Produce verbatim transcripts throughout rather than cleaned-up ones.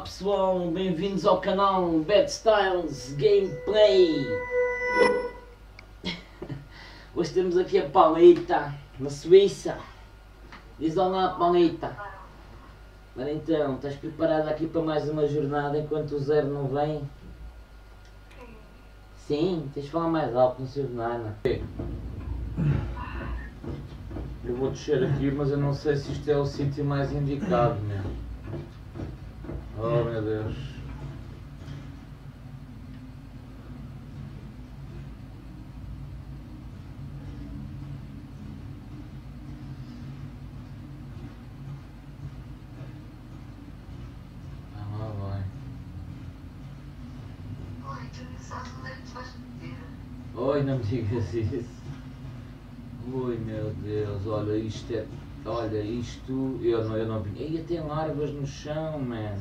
pessoal, bem-vindos ao canal Bad Styles Gameplay. Hoje temos aqui a Paulita, na Suíça. Diz olá, Paulita. Ora então, estás preparada aqui para mais uma jornada enquanto o Zero não vem? Sim, tens de falar mais alto, não se ouve nada. Eu vou descer aqui, mas eu não sei se isto é o sítio mais indicado, meu. Oh meu Deus. Ah, lá vai. Oi, não me digas isso. Oi meu Deus, olha isto é. Olha isto. Eu não, eu não vi. Ei, tem larvas no chão, man.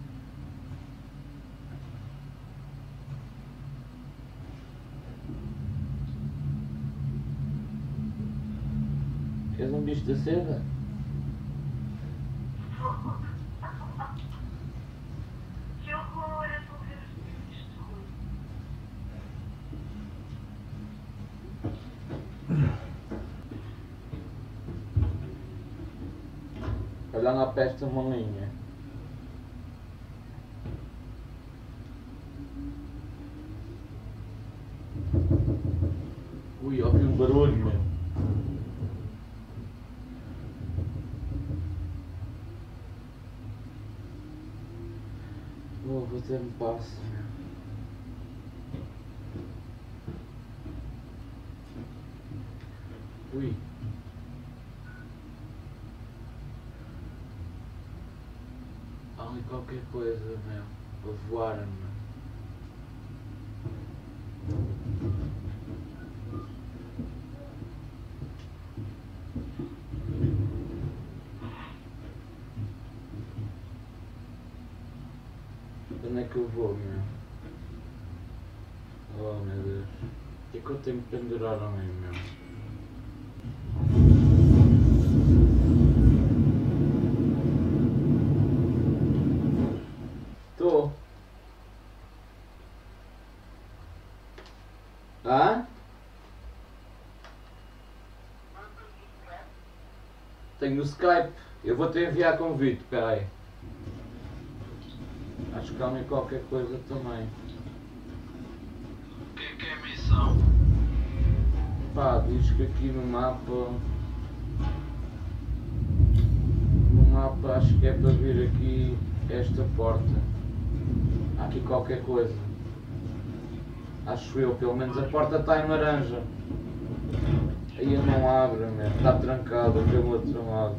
És um bicho da seda? Que horror, eu estou a ver isto. Olha na peste uma linha. Ui, ouvi um barulho, meu. Oh, vou ter um passo, meu. Ui. Há ali qualquer coisa, meu. A voar, meu. Onde é que eu vou, meu? Oh, meu Deus. O que é que eu tenho que pendurar a mim, meu? Tô. Hã? Tenho no Skype. Eu vou te enviar convite, peraí. Acho que há ali qualquer coisa também. O que é que é a missão? Pá, diz que aqui no mapa. No mapa acho que é para vir aqui esta porta. Há aqui qualquer coisa. Acho eu, pelo menos a porta está em laranja. Aí não abre, mesmo. Está trancada pelo outro lado.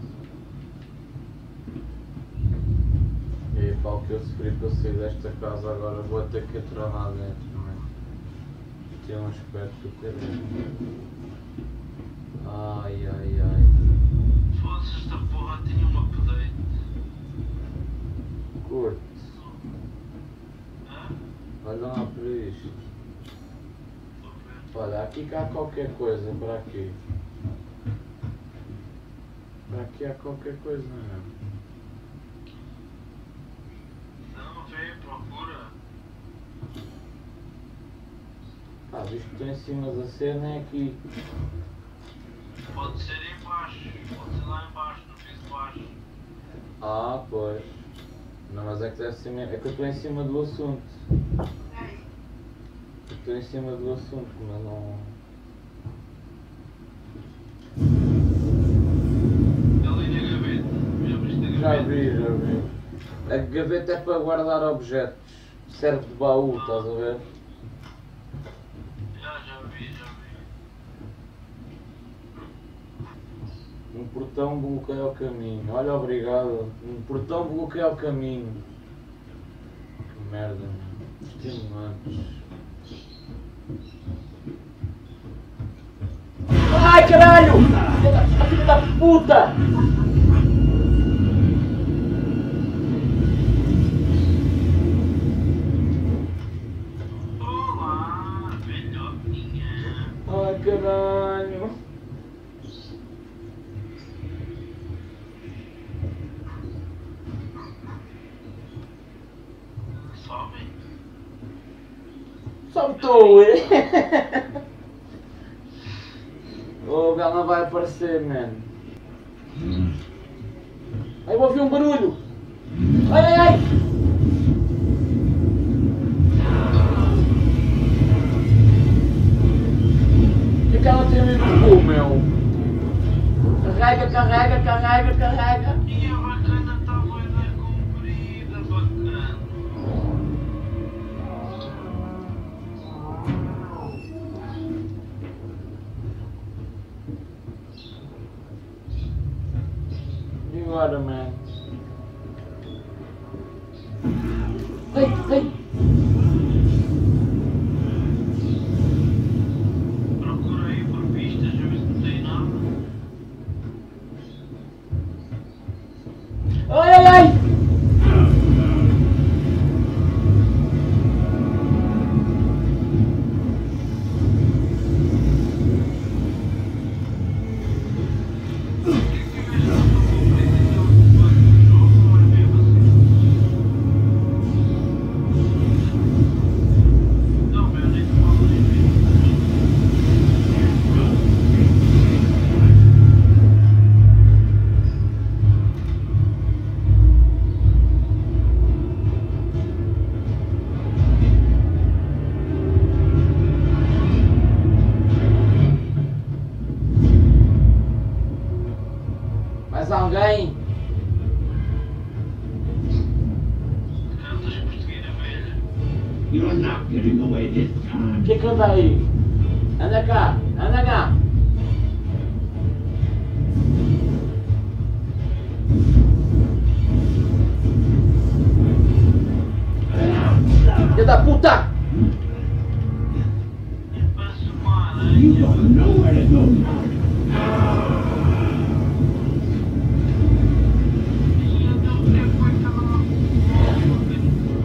E aí, pá, o que eu sofri para sair desta casa agora, vou ter que entrar lá dentro, né? Tem um aspecto do caralho. Ai, ai, ai. Foda-se, esta porra tinha um update. Curto. Hã? Olha lá para isto. Estou a ver. Olha, aqui que há qualquer coisa, para aqui. Para aqui há qualquer coisa, não é? Não, vê, procura. Pá, visto que estou em cima da cena é aqui. Pode ser em baixo, pode ser lá em baixo, no piso de baixo. Ah, pois. Não, mas é que deve ser mesmo. É que eu estou em cima do assunto. Eu estou em cima do assunto, mas não. Ali na gaveta, já viste a Já gaveta? vi, já vi. A gaveta é para guardar objetos. Serve de baú, estás a ver? Já, já vi, já vi. Um portão bloqueia o caminho. Olha, obrigado. Um portão bloqueia o caminho. Que merda, mano. Estimulantes. Ai, caralho! Filha da puta! Olá, velhotinha. Ai, caralho! Só estou, é? Oh, ela não vai aparecer, mano. Ai, eu ouvi um barulho. Ai, ai, ai. O que é que ela tem a ver com o meu? Carrega, carrega, carrega, carrega. E a bacana está bem comprida, bacana. E agora, man? Ei, ei! Procurei por pistas, a ver se não tem nada. Ai, ai, ai! Mais alguém? Cantas perseguir a velha. You're not getting away this O time. que é que anda aí? Anda cá, anda cá! Filha da puta! E passo mal, You hein? don't know where to go now. E então o que é que foi aquela bola que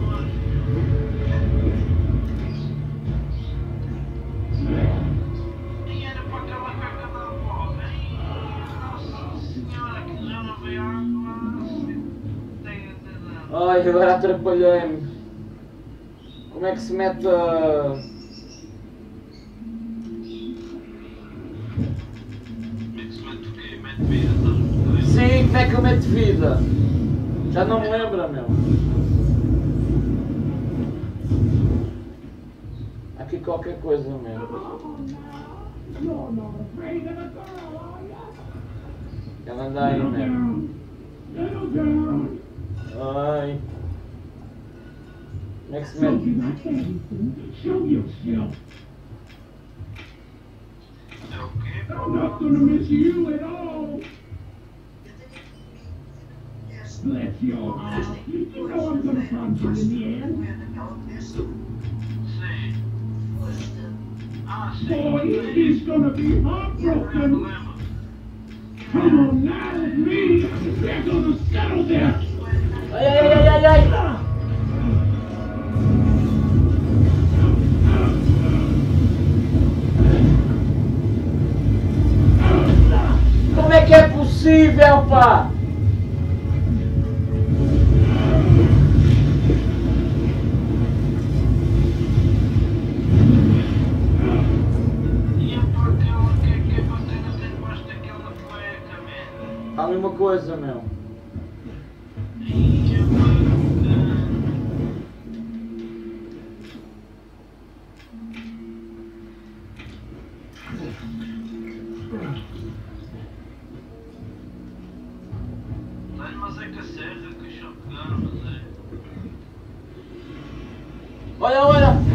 e era para aquela caca da bola, hein? Nossa senhora, que já não veio água. Tem a Ai, agora atrapalhei-me. Como é que se mete a... Como é que se mete o quê? Mete vida, estás a ver? Sim, como é que eu meto vida? Já não me lembro, meu. Aqui qualquer coisa, meu. You're not afraid of a girl, are you? Ela anda aí, Settle meu. down. Settle down. Ai. Como é que se Show mete? you that thing. Show yourself. É o quê? I'm not gonna miss you at all. Bless your heart. You know I'm gonna find you in the end. Sim. Ah, sim. Boy, he's gonna be heartbroken. Problema. Come on now with me. We're gonna settle this. Ai, ai, ai, ai, ai! Como é que é possível, pá? E é para aquela que é que é bacana ter debaixo daquela cueca, man. Há uma coisa, meu. E é bacana. Tenho, mas é que a serra, que shotgun, mas é. Olha, olha!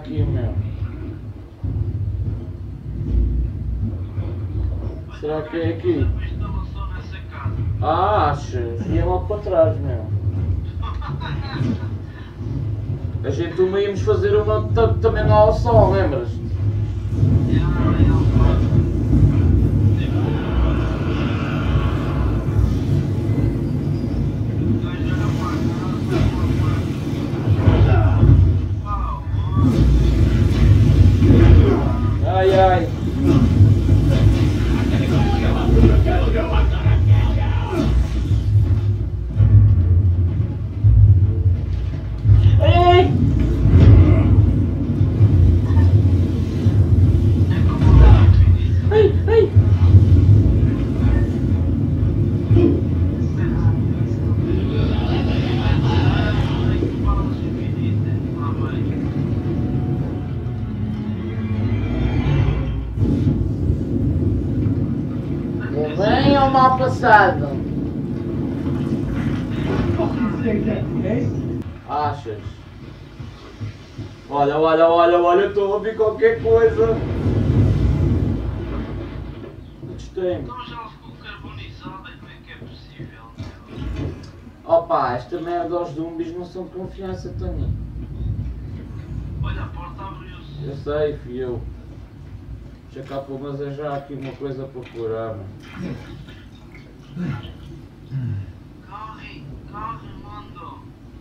aqui, meu? Será que é aqui? Uma instalação nessa casa. Ah, achas? Ia logo para trás, meu. A gente uma íamos fazer uma também lá ao sol, lembras-te? Ai ai. Ai! Ai, ai! Bem ou mal passado? Achas? Olha, olha, olha, olha, estou a ouvir qualquer coisa. Gostei-me. Então já ficou carbonizada, como é que é possível? Opa, esta merda aos zumbis não são de confiança, Tony. Olha, a porta abriu-se. Eu sei, fui eu. Deixa cá pôr, mas é já aqui uma coisa para curar, mano. Corre, corre, mundo.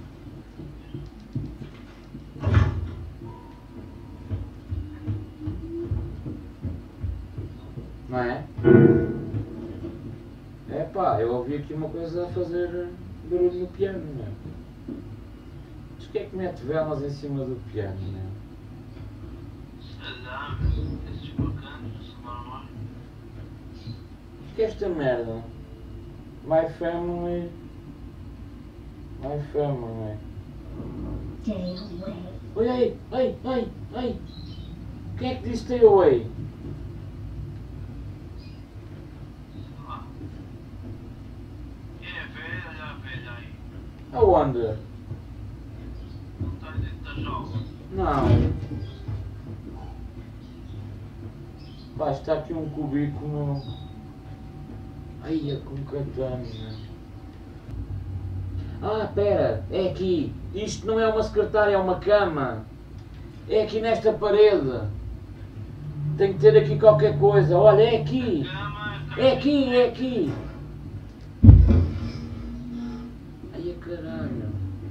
Não é? É pá, eu ouvi aqui uma coisa a fazer barulho no piano, meu. Mas que é que mete velas em cima do piano, meu? Sei lá, esses bacanos são normais. O que é esta merda? My family. My family. Stay away. Oi, ei, ei, ei, ei! Quem é que disse stay away? Sei lá. É velha, olha a velha aí. Aonde? Não está dentro da jaula. Não. Pá, está aqui um cubículo. Ai, é com catano. Ah, pera, é aqui. Isto não é uma secretária, é uma cama. É aqui nesta parede. Tem que ter aqui qualquer coisa. Olha, é aqui. Cama, É aqui, é aqui. Ai, a caralho.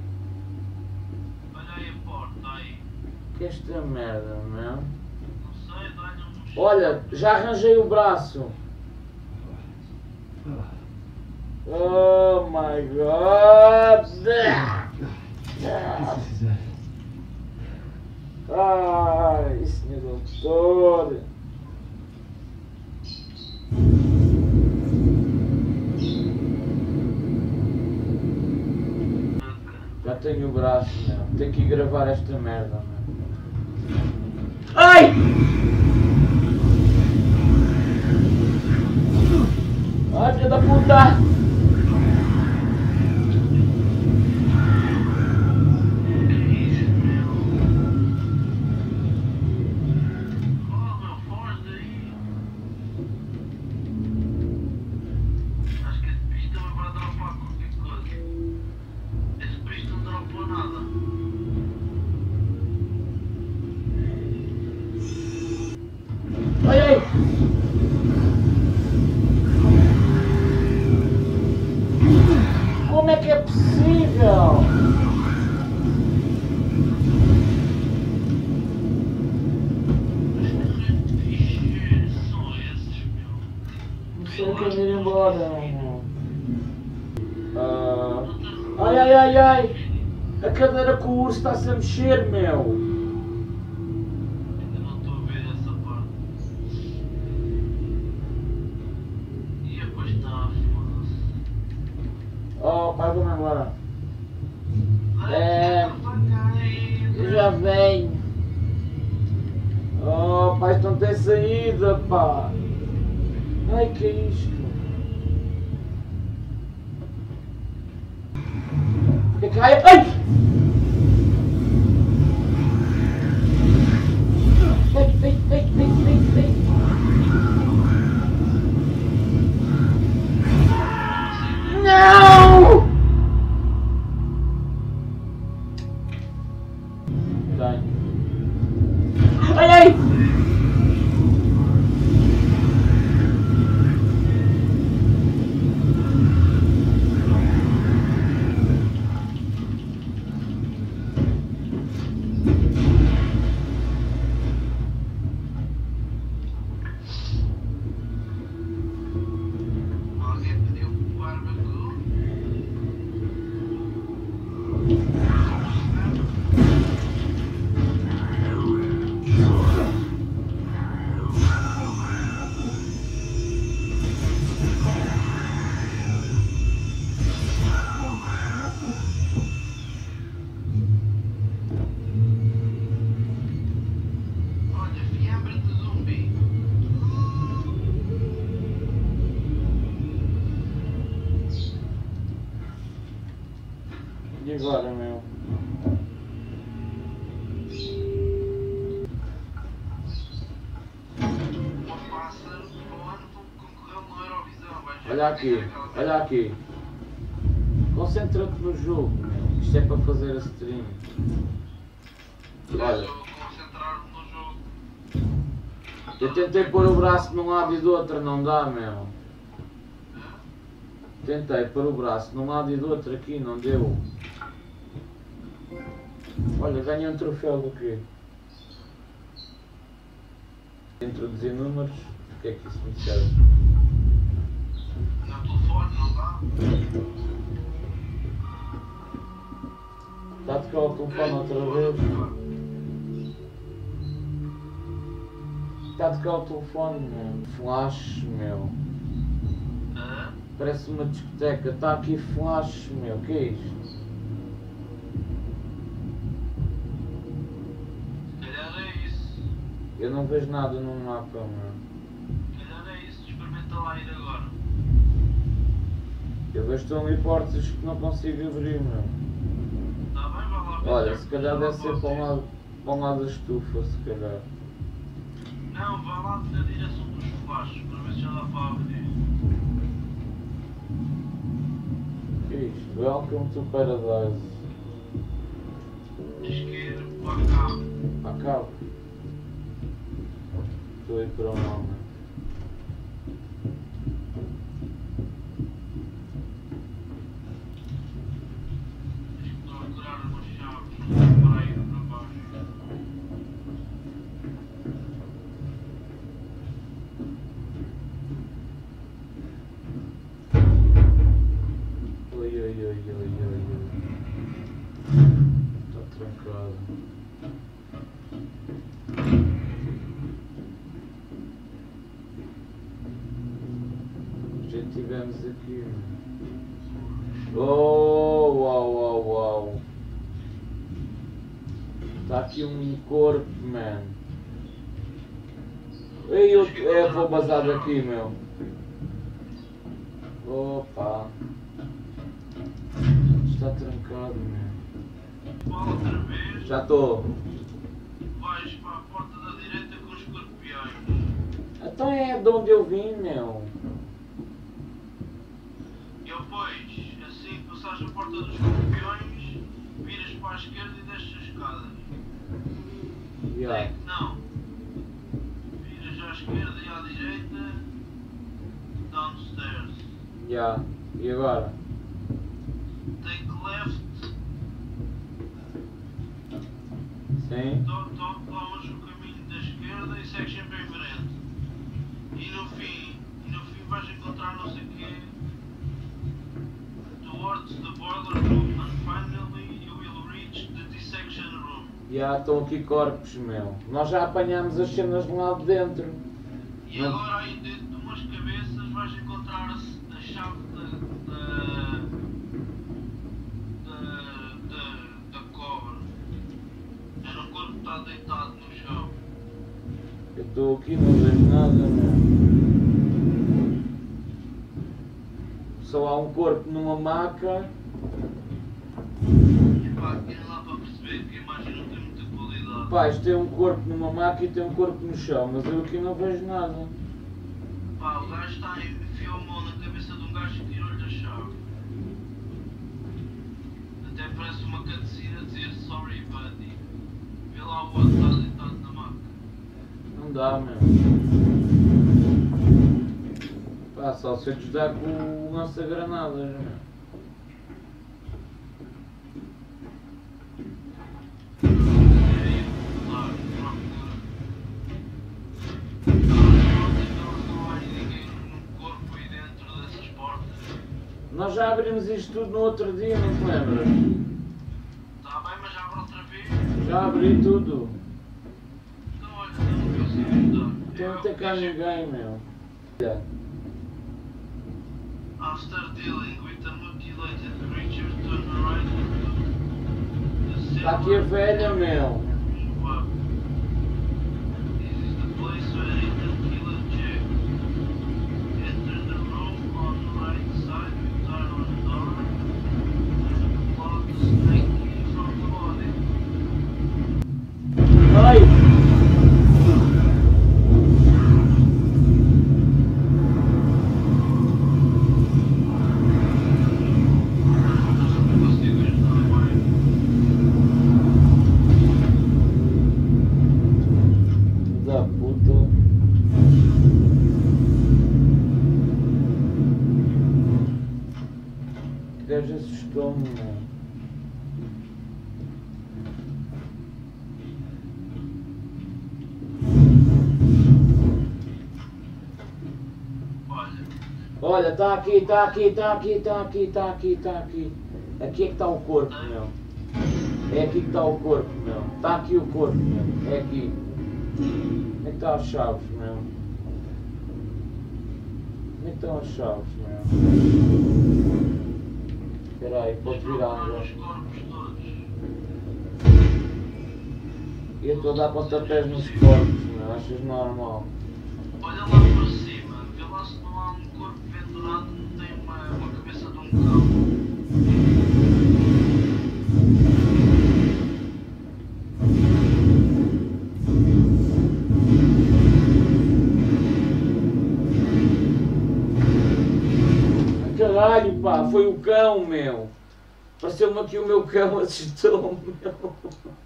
olha aí a porta aí. Que é esta merda, meu? Não sei, dá-lhe um. Olha, já arranjei o braço. Oh my god! Ai, senhor doutor! Já tenho o braço, meu. Tenho que ir gravar esta merda, meu. Ai! Ai, filha da puta! Ai, ai! Como é que é possível? Não sei o que ir embora, meu. Ah, ai, ai, ai, ai! A cadeira com o urso está-se a mexer, meu! Ainda não estou a ver essa parte. E depois está, foda-se. Oh, pai, vou-me embora. É, eu já Vai venho. Oh, pai, isto não tem saída, pá. Ai, que é isto? Que é que... Ai, ai! E agora, meu? Uma pássaro para o ano concorreu no Eurovisão. Vais ver Olha aqui, aquela- olha aqui. Concentra-te no jogo, meu. Isto é para fazer a stream. Olha, Deixa eu concentrar-me no jogo. eu tentei pôr o braço de um lado e do outro, não dá, meu. Tentei pôr o braço de um lado e do outro aqui, não deu. Olha, ganhei um troféu do quê? Introduzir números, o que é que isso me serve? No telefone não dá? Está a tocar o telefone outra vez? Está a tocar o telefone, meu. Flash, meu. Hã? Parece uma discoteca. Está aqui flash, meu. O que é isto? Se calhar é isso. Eu não vejo nada no mapa, meu. Se calhar é isso. Experimenta lá ir agora. Eu vejo que estão ali portas que não consigo abrir, meu. Está bem? Vai lá ver. Olha, se calhar deve ser para um lado, para um lado da estufa, se calhar. Não, vai lá na direção dos flashes para ver se já dá para abrir. O que é isto? Welcome to Paradise. Isqueiro para cá. Acabo. Estou aí para o nome. Estou a tirar umas chaves para ir para baixo. Oi, oi, oi, oi, oi, oi. Está trancado. Já estivemos aqui. Oh, uau, uau, uau. Está aqui um corpo, man. Ei, eu, eu vou bazar daqui, meu. Opa. Está trancado, meu. Bola outra vez. Já estou. Vais para a porta da direita com os escorpiões. Então é de onde eu vim, meu. E depois, assim que passares a porta dos escorpiões, viras para a esquerda e desces as escadas. Yeah. Tem- Não. Viras à esquerda e à direita. Downstairs. Yeah. E agora? Take left. Sim? To- to- Tomas o caminho da esquerda e segues sempre em frente. E no fim, e no fim vais encontrar não sei o quê. Towards the boiler room and finally you will reach the dissection room. Já estão aqui corpos, meu. Nós já apanhámos as cenas de lá de dentro. E Não. agora aí dentro de umas cabeças vais encontrar a, a chave da, da, da, da, da cobra. Era um corpo que está deitado no chão. Eu estou aqui, não vejo nada, meu. Só há um corpo numa maca. E pá, aqui não dá para perceber que a imagem não tem muita qualidade. Pá, isto tem um corpo numa maca e tem um corpo no chão, mas eu aqui não vejo nada. Pá, o gajo está a enfiar a mão na cabeça de um gajo e tirou-lhe a chave. Até parece uma cutscene a dizer sorry buddy. Vê lá o outro está deitado na maca. Não dá, meu. Pá, só se eu te dar com o lança-granadas, meu. Nós já abrimos isto tudo no outro dia, não te lembras? Está bem, mas abre outra vez. Já abri tudo. Então olha, eu não consigo ajudar. Então não tem cá ninguém, meu. Olha, After dealing with a mutilated creature, turn right into the está aqui a velha, meu. Wow. This is the place where you can kill a chick. Enter the room on the right side, turn on the door, and plug the gajo assustou-me, meu. Olha, está aqui, está aqui, está aqui, está aqui, está aqui, está aqui. Aqui é que está o corpo, meu. É aqui que está o corpo, meu. Está aqui o corpo, meu. É aqui. Onde é que estão as chaves, meu? Onde é que estão as chaves, meu? Espera aí, pode virar agora. Eu estou a dar pontapés nos corpos, meu. Achas normal? Olha lá para cima, vê lá se não há um corpo pendurado, não tem uma, uma cabeça de um cão. Caralho, pá, foi o cão, meu. Pareceu-me aqui o meu cão, assustou-me, meu.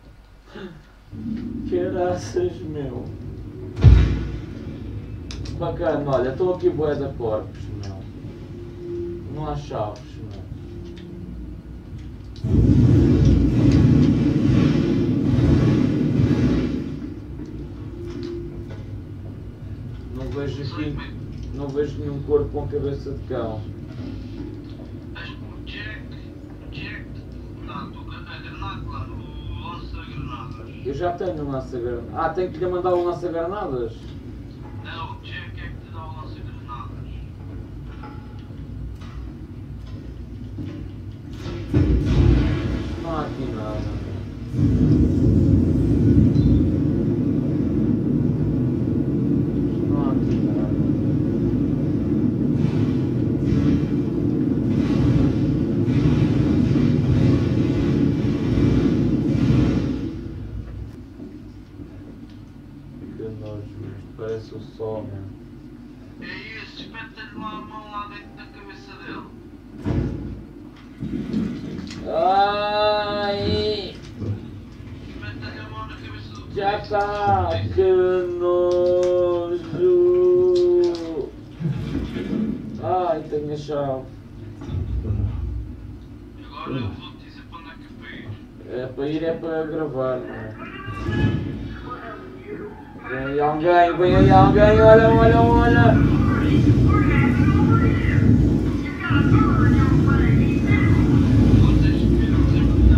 Caraças, meu. Bacana, olha, estou aqui bué de corpos, meu. Não há chaves, meu. Não vejo aqui, não vejo nenhum corpo com cabeça de cão. O Jack, o Jack, não, a granada lá, o lança-granadas. Eu já tenho um lança-granadas. Ah, tenho que lhe mandar um lança-granadas? Não, o Jack é que te dá o lança-granadas. Não há aqui nada. Não há aqui nada. Que nojo, isto parece o sol, mesmo. É isso, espeta-lhe lá a mão lá dentro da cabeça dele. Ai! Espeta-lhe a mão na cabeça do Já polícia. está! Que nojo! Ai, tenho a chave. Agora eu vou-te dizer para onde é que é para ir. É para ir, é para gravar, não é? Vem aí alguém, vem aí alguém, olha, olha, olha! Vocês viram sempre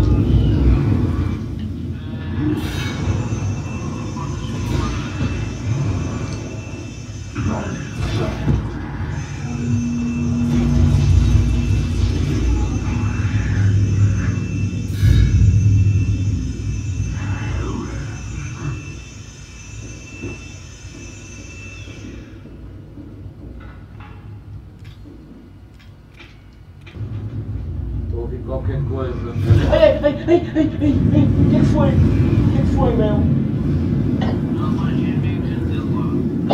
Estou a ouvir qualquer coisa. Ai, ai, ai, ai, ai, ai, ai, o que é que foi? O que é que foi, meu? não mais amigos dele lá.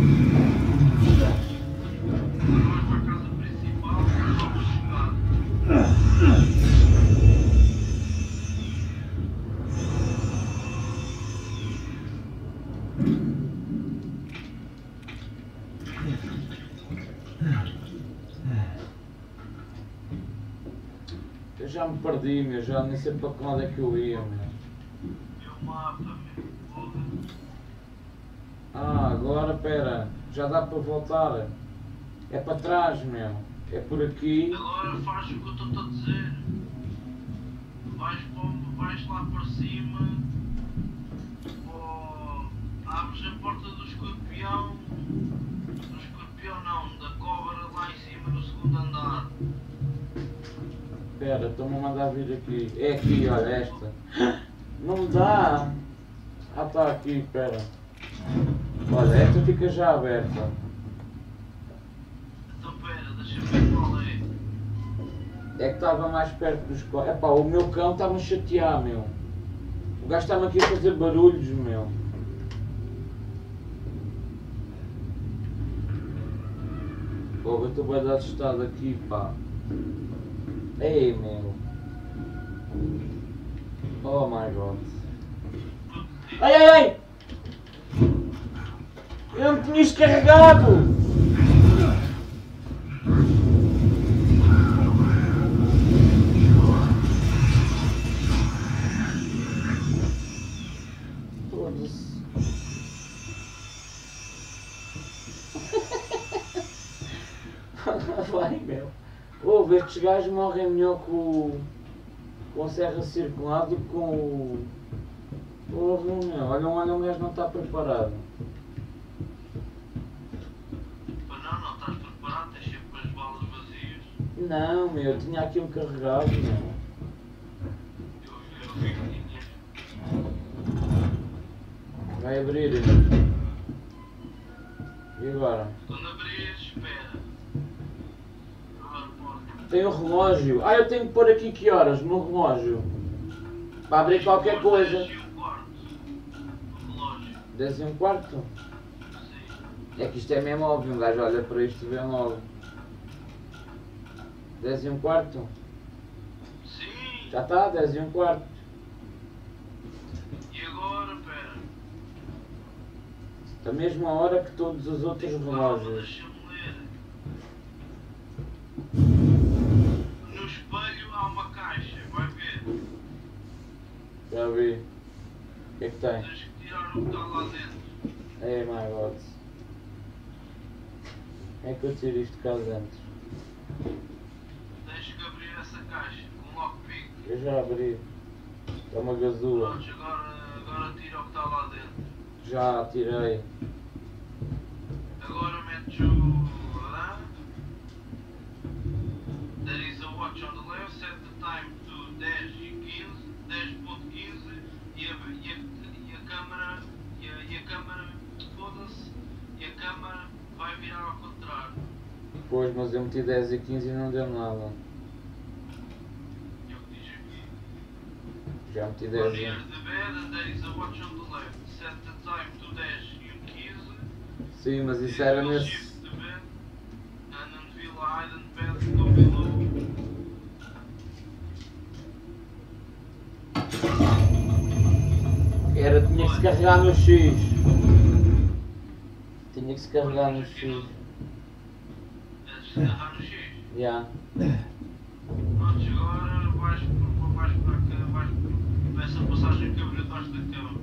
Agora para a casa principal, vamos chegar. Eu já me perdi, meu, já nem sei para que lado é que eu ia, meu. E o mapa, meu. Porra. Ah, agora, pera, já dá para voltar. É para trás, meu. É por aqui. Agora faz o que eu estou a dizer. Vais, para, vais lá para cima. Ou abres a porta do escorpião. Do escorpião não, da cobra lá em cima no segundo andar. Pera, estão-me a mandar vir aqui. É aqui, olha, esta. Não me dá. Ah, está aqui, pera. Olha, esta fica já aberta. Então pera, deixa-me ver qual é. É que estava mais perto dos co... Epá, o meu cão está-me a chatear, meu. O gajo está-me aqui a fazer barulhos, meu. Pô, eu estou bem assustado aqui, pá. Ei, meu. Oh my god. Ai, ai, ai! Eu não tinha descarregado! Ouve, estes gajos morrem melhor com, o- com a serra circular do que com o... Porra, meu, olha, olha, o gajo não está preparado. Pá, não, não estás preparado, tens sempre as balas vazias. Não, meu, eu tinha aquilo carregado, meu. Eu, eu vi que tinhas. Vai abrir. E agora? Quando abrires, espera. Agora pode. Tem o relógio. Ah, eu tenho que pôr aqui que horas no relógio? Para abrir qualquer coisa. dez e um quarto. O relógio. dez e um quarto? Sim. É que isto é mesmo óbvio, um gajo olha para isto e vê logo. dez e um quarto? Sim. Já está, dez e um quarto. E agora, espera. Da mesma hora que todos os outros Calma, relógios. deixa-me ler. No espelho há uma caixa, vai ver. Já vi. O que é que tem? Tens que tirar o que está lá dentro. Ei, my god. Como é que eu tiro isto cá dentro? Tens que abrir essa caixa com um lockpick. Eu já abri. É uma gazula. Pronto, agora, agora tira o que está lá dentro. Já tirei. Agora metes o. Lá. There is a watch on the left, set the time to dez e quinze, dez ponto quinze e a, e a, e a câmara. E a, e a câmara. Foda-se. E a câmara vai virar ao contrário. Pois, mas eu meti dez e quinze e não deu nada. É o que diz aqui. Já meti On dez near e... the bed and there is a watch on the left. Set the time to dez e quinze. Sim, mas isso era Will nesse... shift the bed and until a hidden bed go below. Era, tinha que se carregar no X. Tinha que se carregar no X. Antes de agarrar no X. Já. Pronto, agora vais, vais para cá, vais para essa passagem que abriu debaixo da cama.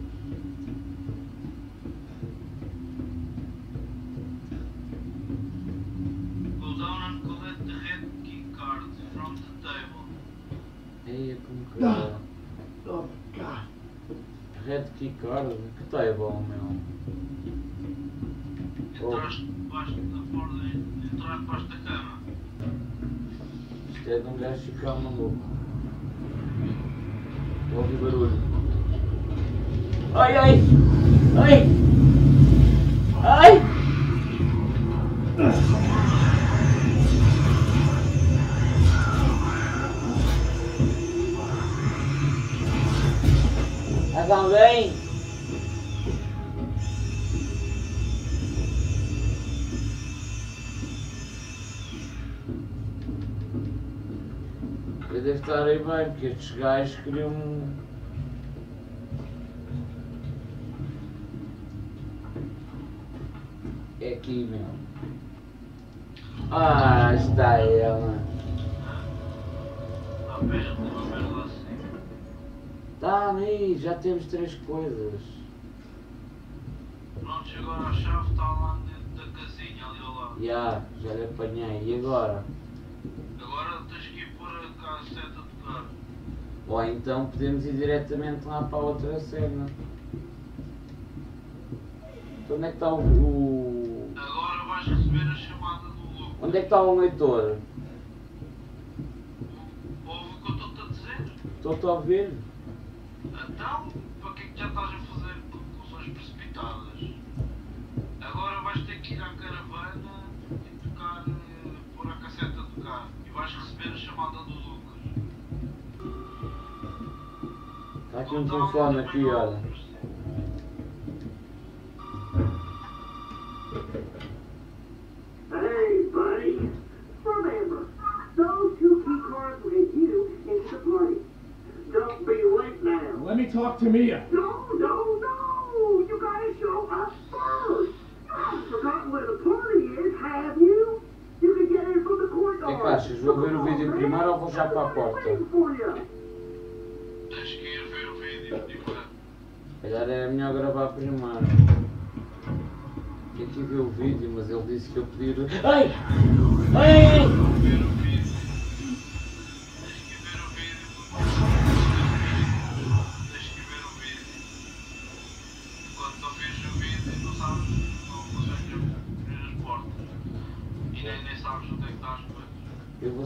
Go down and collect the red key card from the table. Eia, como que era? Oh, God. Red Key Card? Que tá é bom, meu. Entraste debaixo da porta, entraste debaixo da cama. Isto é de um gajo ficar maluco. Ouvi barulho. Ai, ai! Ai! Ai! Estão bem? Eu devo estar aí bem, porque estes gajos queriam... É aqui, meu. Ah, está ela. Ah, pera, uma merda assim. Está aí, já temos três coisas. Pronto, agora a chave está lá dentro da casinha ali ao lado. Já, já lhe apanhei. E agora? Agora tens que ir pôr a casseta a tocar. Ou então podemos ir diretamente lá para a outra cena. Então onde é que está o... o... Agora vais receber a chamada do Lucas. Onde é que está o leitor? Ouve o que eu estou-te a dizer? Estou-te a ouvir? Então, para que é que já estás a fazer conclusões precipitadas? Agora vais ter que ir à caravana e tocar, eh, pôr a casseta a tocar. E vais receber a chamada do Lucas. Está aqui um telefone aqui, olha. Hey, buddy. Remember, those two key cards will get you into the party. Don't be late now. Let me talk to Mia. No, no, no! You gotta show us first. You haven't forgotten where the party is, have you? You can get in from the O que é courtyard. que achas? Vou ver o vídeo primeiro ou vou já para a porta? Waiting for you. Tens que ir ver o vídeo, digo eu. Se calhar é melhor gravar primeiro. Tinha que ver o vídeo, mas ele disse que eu podia... Ai! Ai! Ver o vídeo.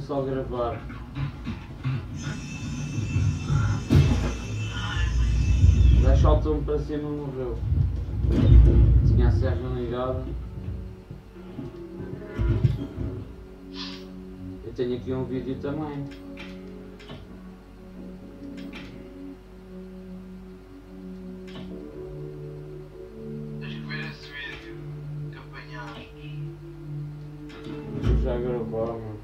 só gravar. O gajo saltou-me para cima e morreu. Tinha a serra ligada. Eu tenho aqui um vídeo também. Tens que ver esse vídeo que apanhaste. Deixa eu já gravar, mano.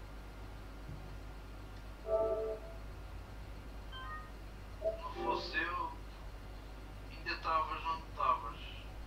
Não fosse eu, ainda estavas onde estavas.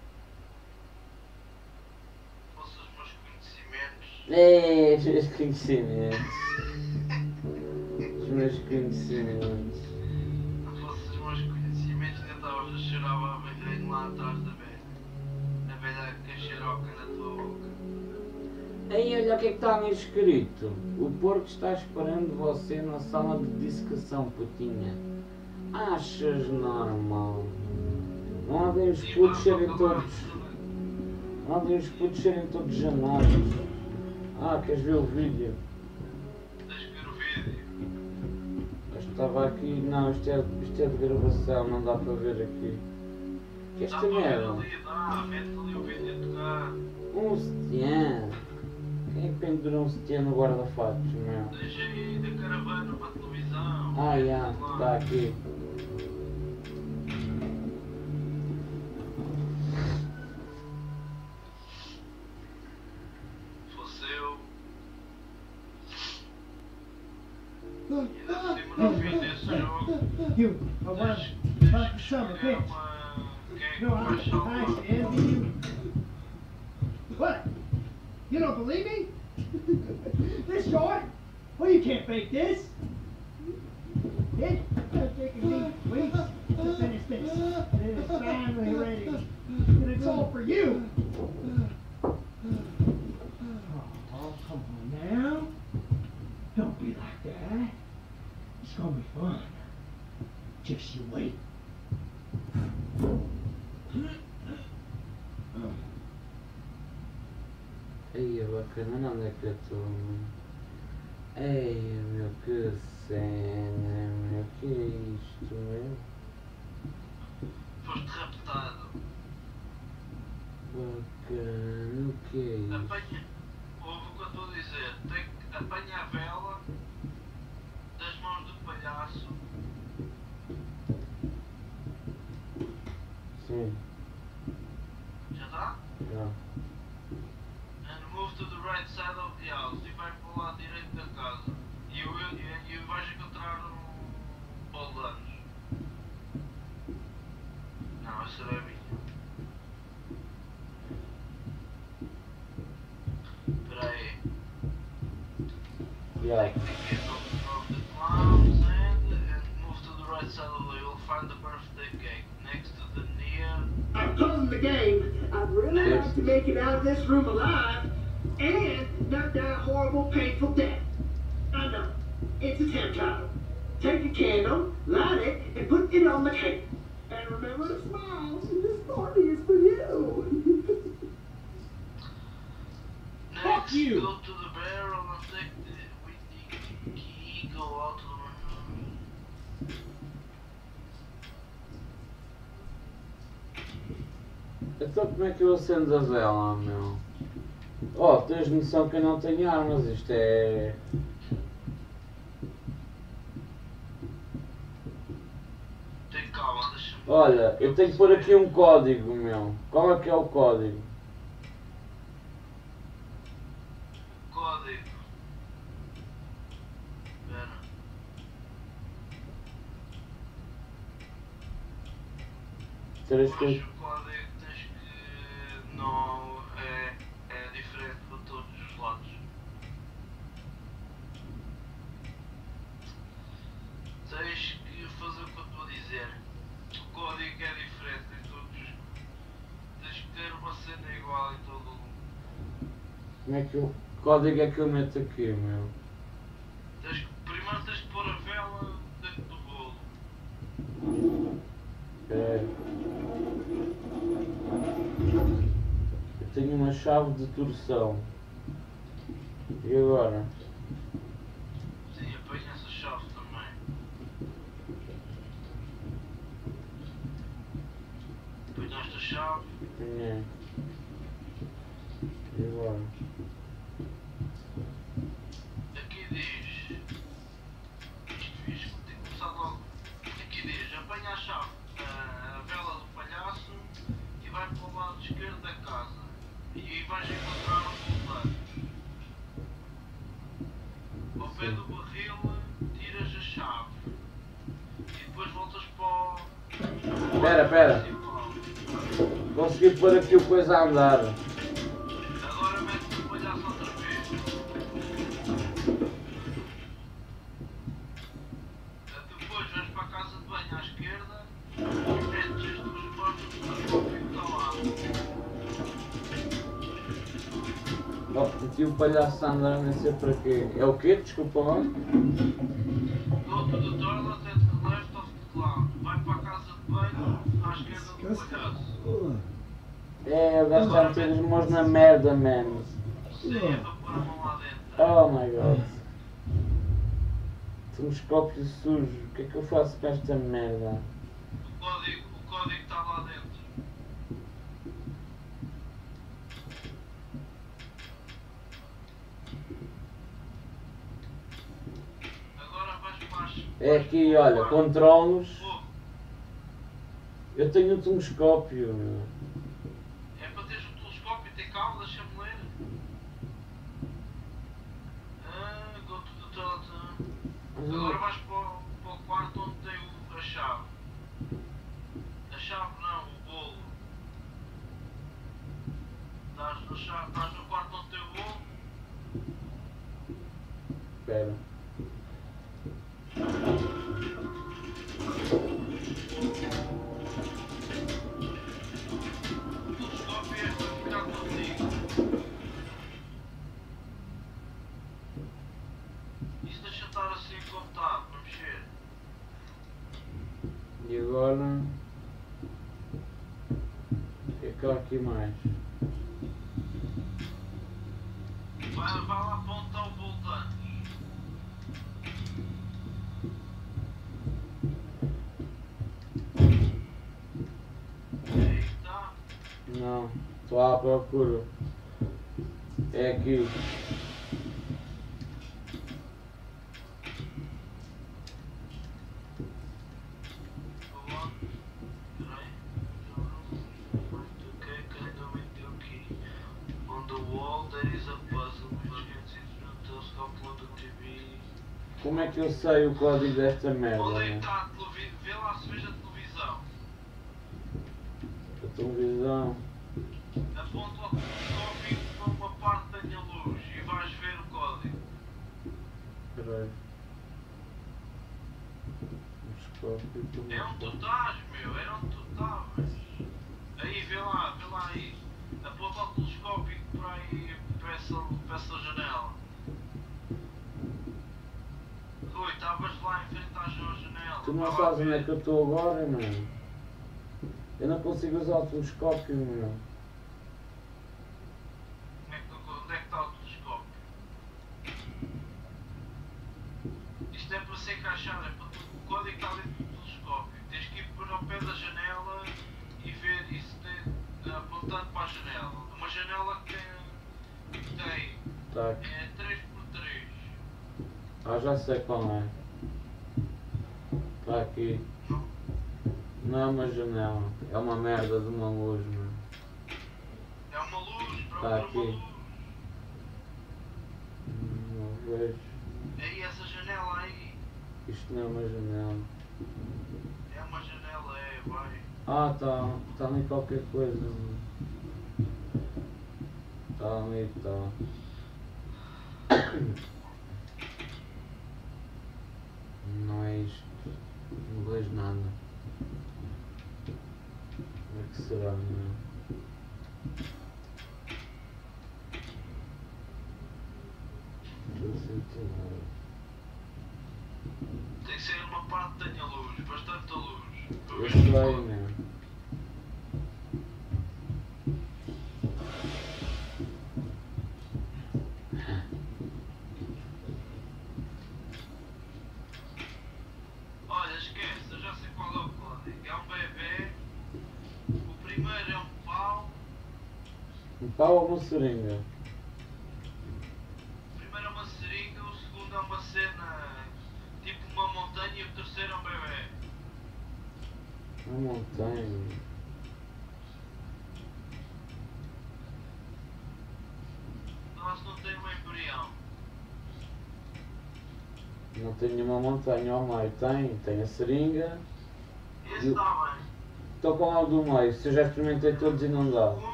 Fosse os meus conhecimentos. É, os meus conhecimentos. Os meus conhecimentos. Não fosse os meus conhecimentos, ainda estavas a cheirar a abelhinho lá atrás da velha. A velha com a cheiroca na tua boca. Aí olha o que é que está ali escrito. O porco está esperando você na sala de dissecação, putinha. Achas normal? Não há bem os E putos para serem acabar, todos. Não há bem os putos serem todos janados. Ah, queres ver o vídeo? tens que ver o vídeo. Isto estava aqui. Não, isto é, isto é de gravação, não dá para ver aqui. Que Dá esta para ver merda? ali, dá, mete ali o vídeo a tocar. Um sutiã. Quem é que pendurou um sutiã no guarda-fatos, meu? Deixa aí da caravana para a televisão. Ah, já, Lá. está aqui. Se fosse eu. E ainda por cima no fim desse jogo. You, I want Tens to tens talk que to some escolher bitch. uma. Quem é que No, vai I, I salvar? envy you. What? You don't believe me? This short? Well, you can't fake this. It's taking me weeks to finish this. And it is finally ready. And it's all for you. Oh, come on now. Don't be like that. It's gonna be fun. Just you wait. Ei, bacana, onde é que eu estou? Ei, meu, que cena, meu, que é isto, meu? Foste raptado. Bacana, o que é isto? Apanha. Ouve o que eu estou a dizer. Tem que apanha a vela das mãos do palhaço. Sim, Já está? já. And move to the right side of the house. E vai para o lado direito da casa. E, eu, e, e vais encontrar um bolo de anos. Não, essa não é minha. Espera aí. Já. Take the kid of, of the clown's hand and move to the right side of the. You'll find the birthday cake next to the near. I'm pulling the game. I'd really like to make it out of this room alive and not die a horrible, painful death. I know. It's a temp title. Take a candle, light it, and put it on the cake. And remember to smile. This party is for you. Next, you. go to the barrel and take the with the key. Go out to the room. Então como é que eu acendo a vela, meu? Oh, tens noção que eu não tenho armas, isto é... Tem calma, deixa-me. Olha, eu tenho que pôr aqui um código, meu. Qual é que é o código? Código. Espera. Três Mas coisas. o código tens que. Não. É, é diferente para todos os lados. Tens que fazer o que eu estou a dizer. O código é diferente em todos os. Tens que ter uma cena igual em todo o. Como é que eu... Que código é que eu meto aqui, meu? Tens que, primeiro tens que pôr a vela dentro do bolo. É. Eu tenho uma chave de torção. E agora? ninguém. E agora? Aqui diz. Isto fiz que tem começado logo. Aqui diz, apanha a chave, a vela do palhaço e vai para o lado esquerdo da casa. E vais encontrar um volante. Ao pé do barril tiras a chave. E depois voltas para o. Espera, espera. Consegui pôr aqui o coisa a andar. Agora mete o palhaço outra vez. Depois vais para a casa de banho à esquerda e metes as duas portas do telescópio que está lá. Oh, meti o palhaço a andar, nem sei para quê. É o quê? Desculpa lá. Go to the toilet at the left of the clown. Vai para a casa de banho à esquerda do palhaço. É, o gajo está a meter as mãos na merda, man. Sim, é para pôr a mão lá dentro. Oh my god. Telescópio sujo. O que é que eu faço com esta merda? O código, o código está lá dentro. Agora vais para as... É aqui, olha, controlos. Oh, Eu tenho o telescópio, meu. é para teres o telescópio e ter calma, deixa-me ler. Ah, go to the toilet. Agora vais para o, para o quarto onde tem o, a chave. A chave não, o bolo. Estás, na chave, estás no quarto onde tem o bolo? Espera. O telescópio é para ficar contigo. Isso deixa estar assim como está, para mexer. E agora... O que é que há aqui mais? Vai, vai lá apontar o voltante. Aí está. Não, estou à procura. É aqui. Como é que eu sei o código desta merda? Onde é que Né? está a televisão? Vê lá se veja a televisão. A televisão. Aponta o telescópio para uma parte que tenha luz e vais ver o código. Espera aí. Telescópio, É onde tu estás, meu, é onde tu estavas. Aí, vê lá, vê lá aí. Aponta o telescópio para aí, para essa, para essa janela. Rui, estavas lá em frente à janela. Tu não Vai lá sabes onde ver. é que eu estou agora, mano. Eu não consigo usar o telescópio, meu. Onde é que, onde é que está o telescópio? Isto é para se encaixar, é para tu, o código está dentro do telescópio. Tens que ir para o pé da janela e ver isso tem, apontando para a janela. Uma janela que tem, que tem Tá aqui. é três por três. Ah, já sei qual é. Está aqui. Não, Não é uma janela. É uma merda de uma luz, mano. é uma luz, Tá procura aqui. uma luz. Não vejo. Aí essa janela aí, Isto não é uma janela. é uma janela, é, vai. Ah, tá. Tá ali qualquer coisa, mano. Tá ali, tá. Não é isto. Não vejo nada. Como é que será, meu? Não sinto nada. Tem que ser uma parte que tenha luz, bastante luz. Para Eu ver sei, o código. meu. Olha, esquece, eu já sei qual é o código. É um bebê, o primeiro é um pau, Um pau ou uma seringa? O primeiro é uma seringa, o segundo é uma cena tipo uma montanha e o terceiro é um bebê. Uma montanha. Nossa, não tem um embrião. Não tem nenhuma montanha ao meio. Tem, tem a seringa. Esse E o- está bem. Estou com o do meio. Se eu já experimentei todos e não dá. Segundo,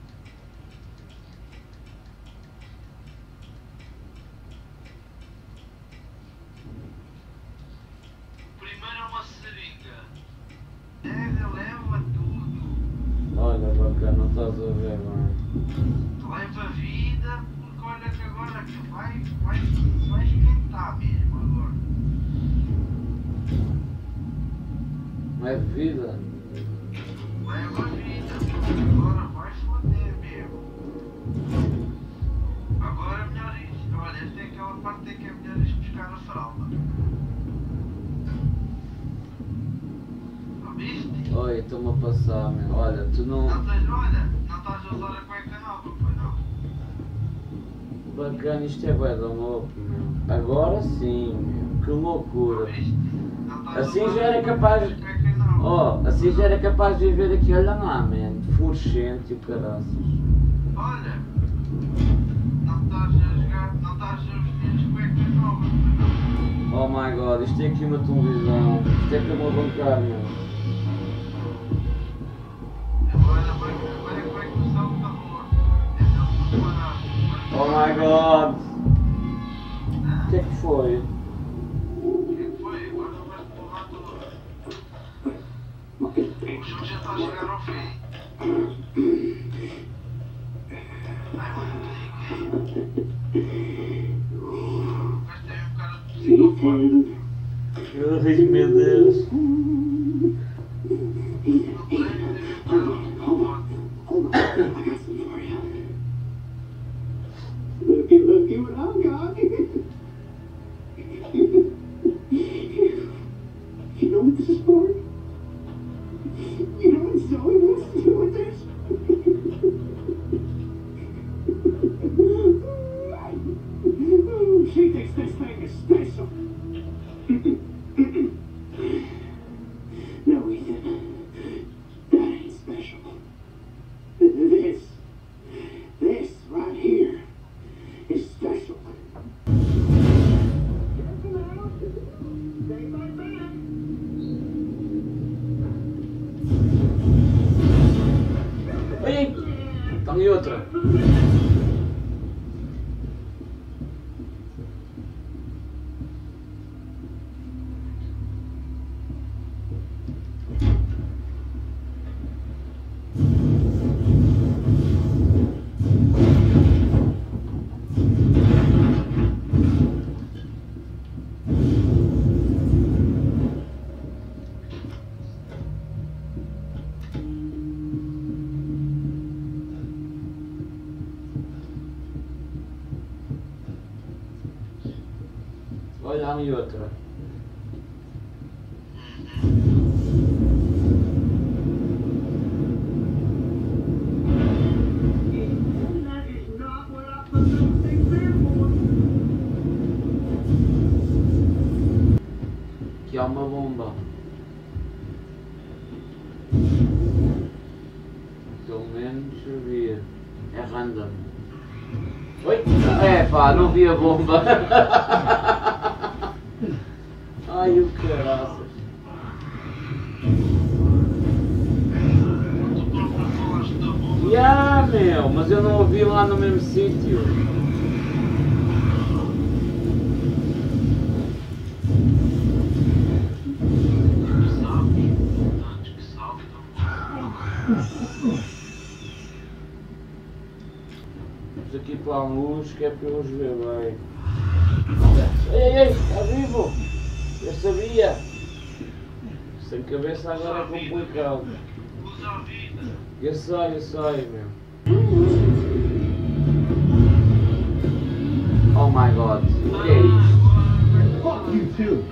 o primeiro é uma seringa. Pega, leva tudo. Olha, bacana, não estás a ver, bem. Leva vida, porque olha que agora que vai, vai, vai esquentar mesmo agora. Não é de vida? Leva vida, porque agora vai foder mesmo. Agora é melhor ir. Olha, esta é aquela parte em que é melhor ir buscar a fralda. Não viste? Oi, estou-me a passar, meu. Olha, tu não. Não tens, olha, não estás a usar a cueca nova, pois não? Bacana, isto é bué da louco, meu. Agora sim, meu. Que Não loucura. viste? Não estás a Assim usar já era capaz. a cueca nova. Oh, assim já era capaz de viver aqui, olha lá, man. Fluorescente e o caraças. Olha, não estás a jogar, não estás a vestir as cuecas novas, pois não? Oh my god, isto é aqui uma televisão. Isto é para me bancar, meu. Agora vai, agora é que vai começar o terror. É não parar. Oh my god. Ah, O que é que foi? o que é que foi? Agora vais porrar tudo. O jogo já está a chegar ao fim. Ai, mano, vais ter um cara de psicopata. Ai, meu Deus. Não tem, tem um cara de psicopata. Hold on, I got some for you. Looky, looky what I got. You know what this is for? You know what Zoe wants to do with this? She thinks this thing is special. No, Ethan. That ain't special. This, this right here is special. Careful now. Stay right back. Ei, está aí outra. Olha aí outra. And that is not what I put those things there for. Aqui há uma bomba. Pelo menos havia. É random. Oi? É pá, não vi a bomba. Ai o caraças. Tu próprio falaste da bomba. Ya, meu, mas eu não a vi lá no mesmo sítio. Que sabes? Tantos que saltam. Vamos aqui para a luz que é para eu os ver bem. Ei, ei, ei, está vivo! Eu sabia! Sem cabeça agora é complicado. Usa a vida. Eu sei, eu sei, meu. Oh my god, o que é isto? Fuck you too.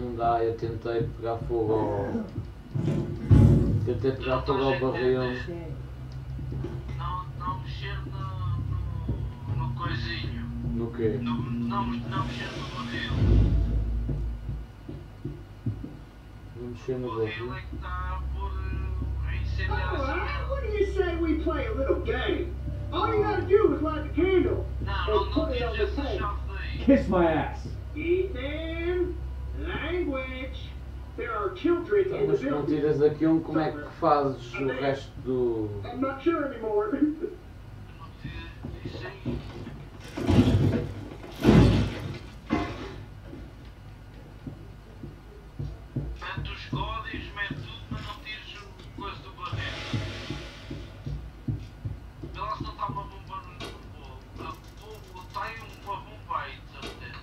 não dá, eu tentei pegar fogo ao... Tentei pegar fogo ao barril. Não, não mexer no, no, no coisinho. No quê? No, não, não mexer no barril. Vou mexer no O barril barril. é que está por uh, incendiar essa Alright, merda. what do you say we play a little game? All you gotta do is light the candle Não, and não, não put it on tires the essa table. chave daí. Kiss my ass. Ethan, language. There are children Então, in the mas não building. tiras aqui um, como é que fazes o resto do... I'm not sure anymore. Não tires isso aí. Mete os códigos, mete tudo, mas não tires o coisa do barril. Vê lá se não está uma bomba no bolo. Está aí uma bomba aí, de certeza.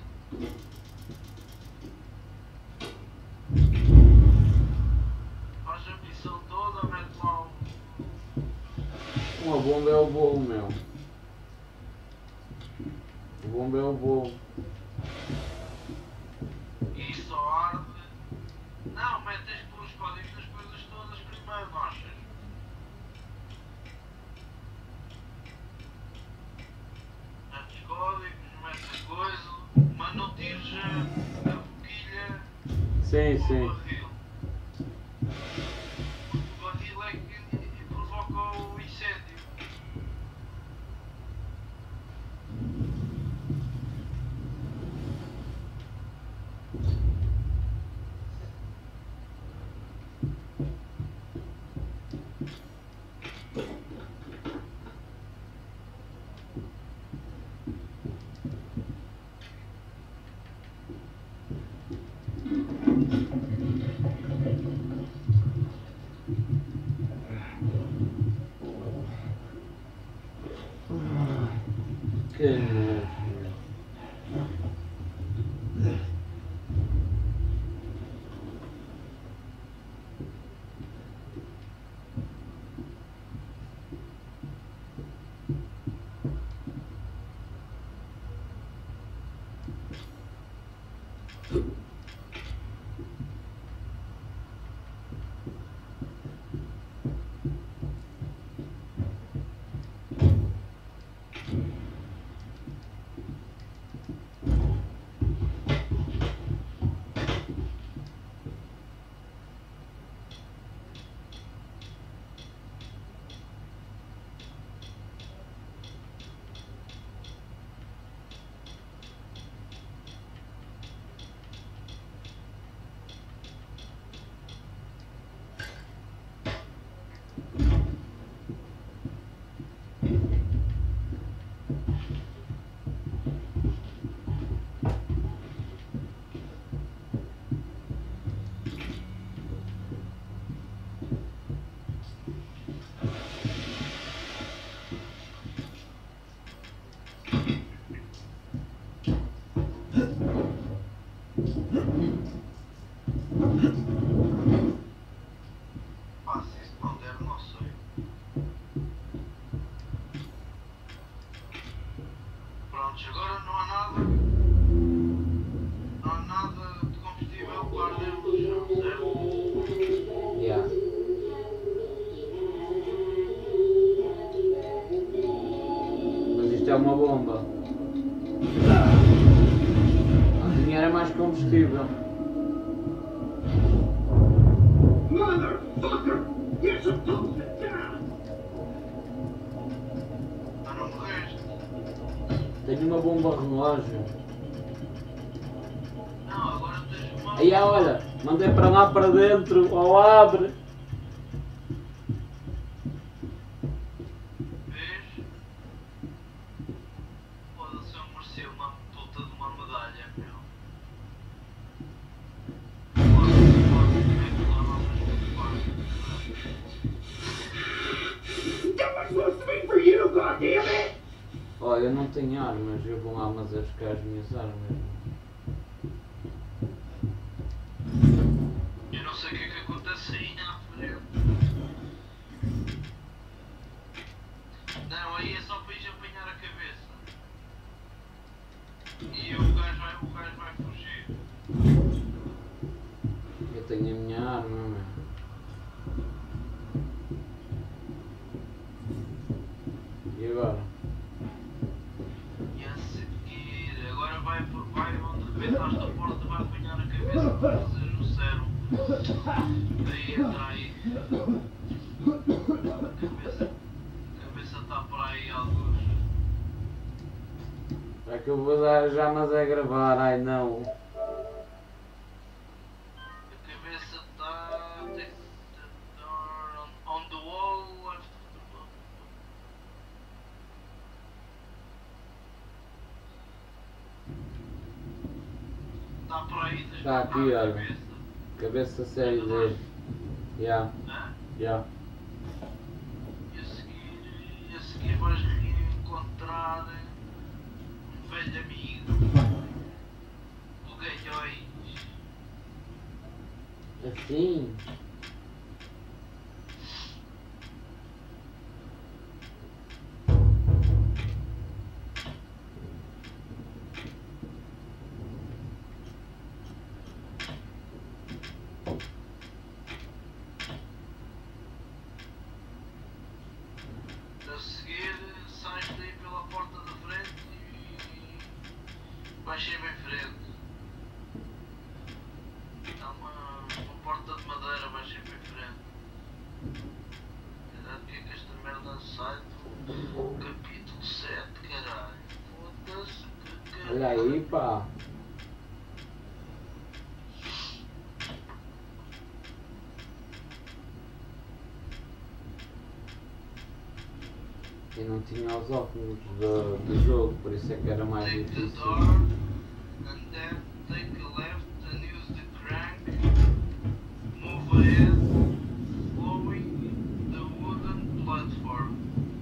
Faz a missão toda, mete lá um... Uma bomba é o bolo, meu. O bomba é o bolo. E só arde. Não, metes que pôr os códigos das coisas todas primeiro, não achas? Metes códigos, metes coisa, mas não tires a, a boquilha Sim, do sim. barril. Porque o barril é que provoca o incêndio. Que nojo. Ah, se isso não der, não sei. Prontos, agora não há nada. Não há nada de combustível para arder no chão, certo? Yeah. Mas isto é uma bomba. O dinheiro é mais combustível. Motherfucker! You're supposed to die! Mas não morreste. Tenho uma bomba relógio. Não, agora tens uma. Aí olha, mandei para lá para dentro, ou abre. Vês? Foda-se, eu mereci uma puta de uma medalha, meu. Foda-se, foda-se, mete lá vamos That was supposed to be for you, goddammit! Ó, eu não tenho armas, eu vou lá mas a buscar as minhas armas. Eu não sei o que é que acontece aí na frente. Não, aí é só para ir apanhar a cabeça. E o gajo vai, o gajo vai fugir. tenho a minha arma, meu. E agora? E a seguir, agora vai, vai onde rebentaste a porta, vai apanhar a cabeça para fazer o sérum. Aí entra aí. A cabeça, a cabeça está por aí alguns. É que eu vou dar já, mas é gravar, ai não. A cabeça está on, on the wall. Está por aí, tens Está de aqui, colocar a olha. cabeça. Cabeça série D. Ya, Hã? ya. E a seguir, e a seguir vais reencontrar um velho amigo, o Galhões. Assim? A seguir, sais daí pela porta da frente e vais sempre em frente. Há uma, uma porta de madeira, vais sempre em frente. Cuidado que é que esta merda sai do capítulo sete, caralho. Foda-se que caralho. Olha aí, pá. Eu não tinha os óculos do, do jogo, por isso é que era mais Take the difícil. door and then take a left and use the crank. Move ahead, following the wooden platform.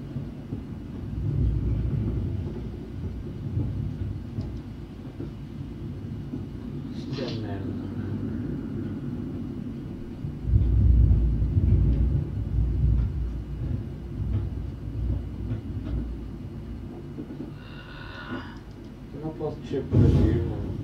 Isto é merda. Eu não posso descer por aqui, mano.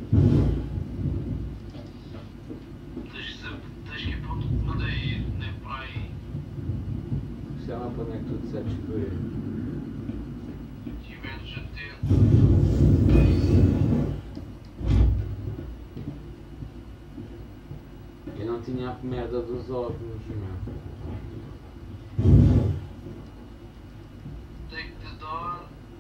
Tens que saber- tens que ir para onde te mandei ir, nem para aí. Isto é lá para onde é que tu disseste que eu ia. Estiveres atento. Eu não tinha a merda dos óculos, meu. Take the door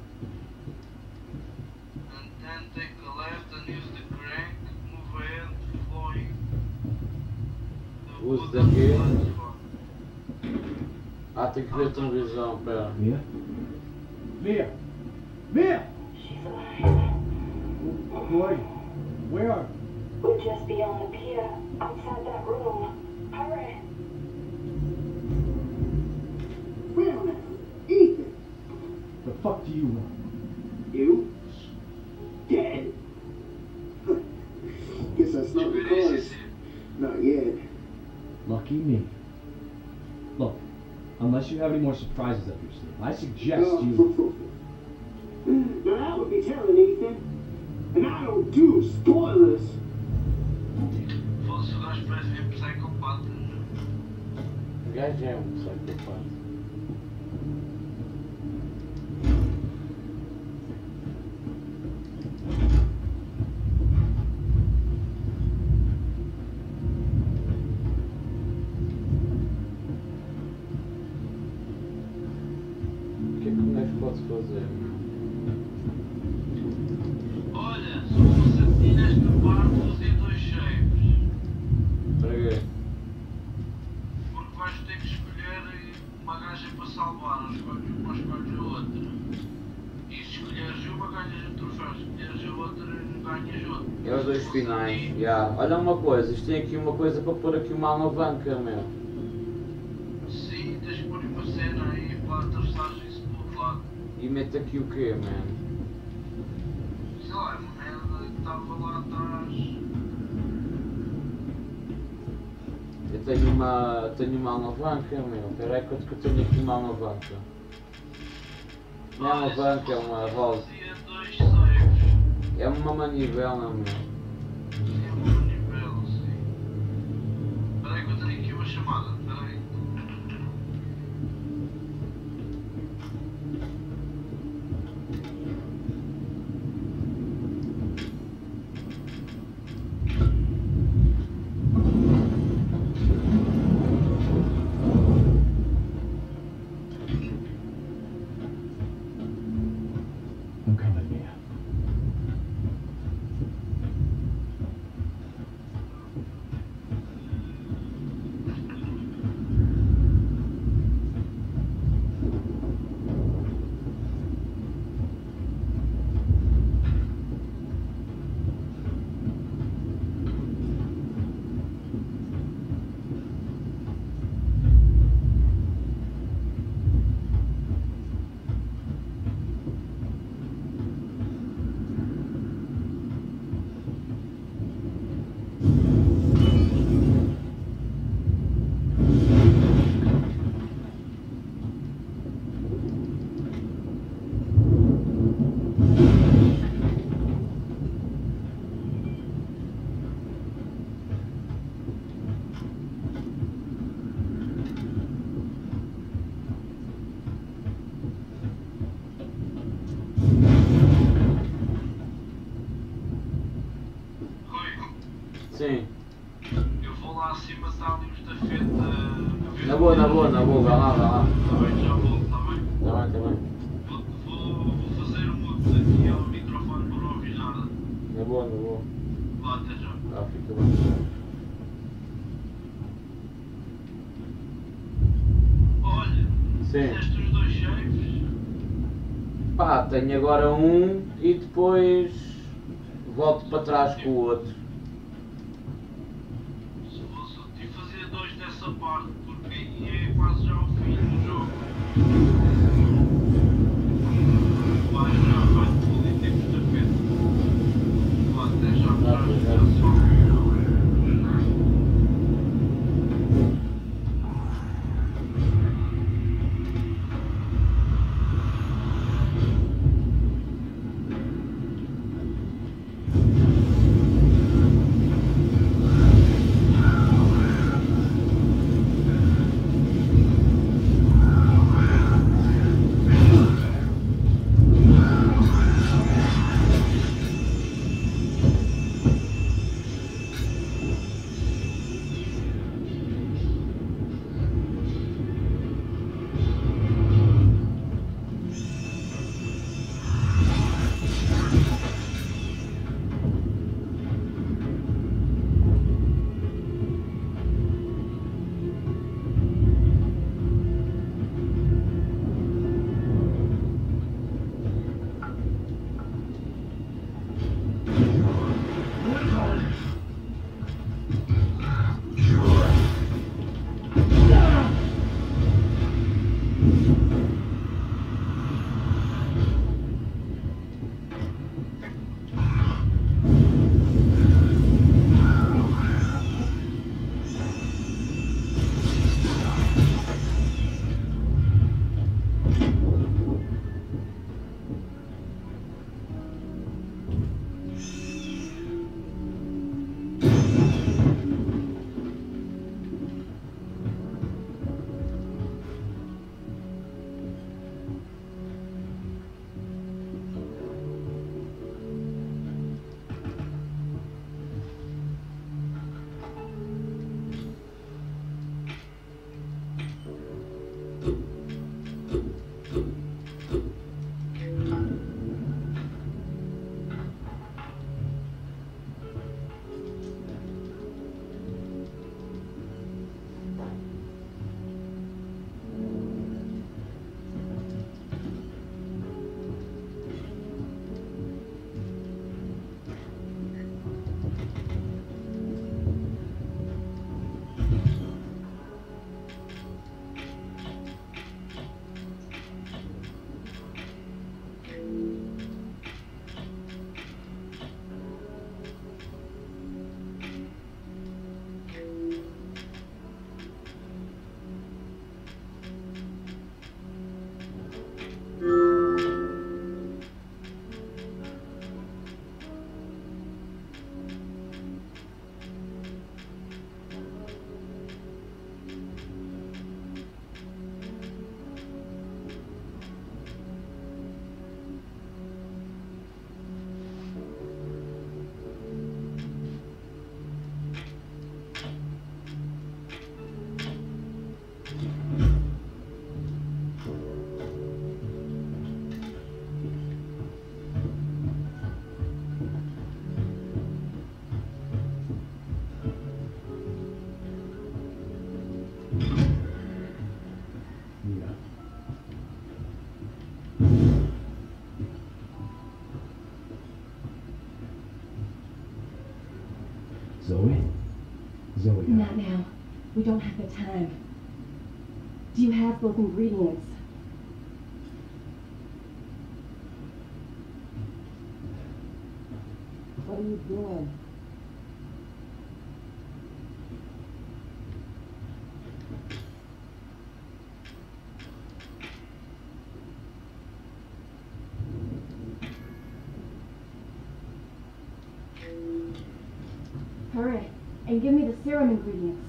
and then take a left and use the crank. Move ahead, following the Uso wooden daqui. platform. Ah, tem que ver televisão, pera. Mia? Mia! Mia! She's alive. Boy, where are you? We're just beyond the pier, outside that room. Hurry. Well, Ethan, The fuck do you want? you dead? Guess that's not the cause. Not yet. Lucky me. Look, unless you have any more surprises up your sleeve, I suggest you... Now that would be telling, Ethan. And I don't do spoilers. Foda-se, o gajo parece mesmo psicopata. O gajo é um psicopata. O que é que um gajo pode fazer, meu? Olha, se eu fosse a ti nesta parte, fazia dois shapes. Para quê? Porque vais ter que escolher uma gaja para salvar, ou escolhes uma, ou escolhes a outra. E se escolheres uma, ganhas um troféu. Se escolheres a outra, ganhas outro. É os dois finais, já. Olha uma coisa, isto tem aqui uma coisa para pôr aqui uma alavanca, meu. Sim, tens que pôr uma cena aí para atravessares isso do outro lado. E mete aqui o quê, man? Sei lá, é uma merda que estava lá atrás. Eu tenho uma, tenho uma alavanca, meu. Espera aí, quanto que eu tenho aqui uma alavanca? Não é uma Olha, se alavanca, é fosse uma a ti, roda. fazia dois saves. É uma manivela, meu. Sim, é uma manivela, sim. Sim. Eu vou lá acima, está ali o estafeta. a ver- Na boa, na boa, na boa, vai lá, vai lá. Tá bem, já volto, está bem? Tá bem, tá bem. Vou, vou, vou fazer um mute aqui ao microfone para não ouvir nada. Na boa, na boa. Vá, até já. Ah, fica bem. Olha, Sim. fizeste os dois chefes. Pá, tenho agora um e depois volto para trás com o outro. Se fosse eu fazia dois dessa parte, porque aí é quase já o fim do jogo. Vai já, vai tudo e tem estafeta. Vá, até já, já, já, já só. Zoe? Zoe. Not now. We don't have the time. Do you have both ingredients? What are you doing? Hurry, and give me the serum ingredients.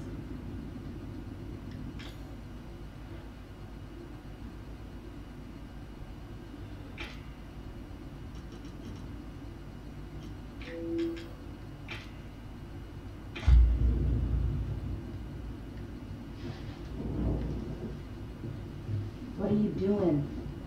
doing?